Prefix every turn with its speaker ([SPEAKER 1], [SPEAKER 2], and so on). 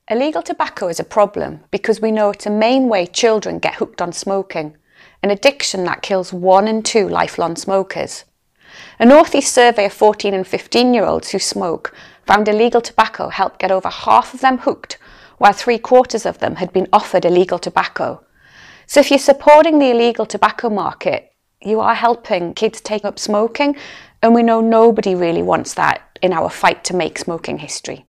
[SPEAKER 1] Illegal tobacco is a problem because we know it's a main way children get hooked on smoking, an addiction that kills 1 in 2 lifelong smokers. A North East survey of 14 and 15-year-olds who smoke found illegal tobacco helped get over half of them hooked, while 3/4 of them had been offered illegal tobacco. So if you're supporting the illegal tobacco market, you are helping kids take up smoking, and we know nobody really wants that in our fight to make smoking history.